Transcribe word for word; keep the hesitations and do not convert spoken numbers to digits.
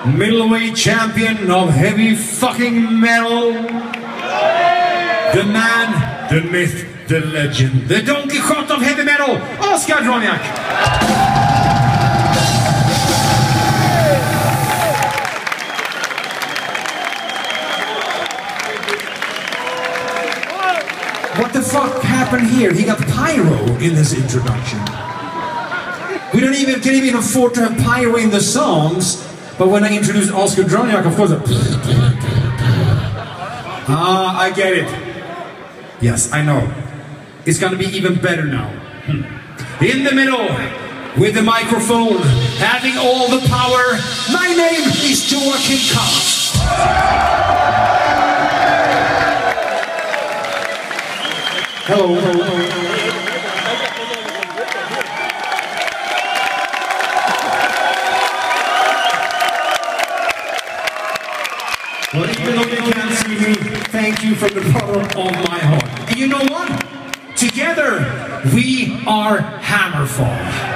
middleweight champion of heavy fucking metal, the man, the myth, the legend, the Don Quixote of heavy metal, Oscar Droniak. What the fuck happened here? He got pyro in his introduction. We don't even can even afford to have pyro in the songs, but when I introduced Oscar Droniak, of course, I... ah, I get it. Yes, I know. It's gonna be even better now. In the middle, with the microphone, having all the power, my name is Joachim Kaas. Hello, hello, hello. Well, even though you can't see me, thank you from the bottom of my heart. And you know what? Together, we are Hammerfall.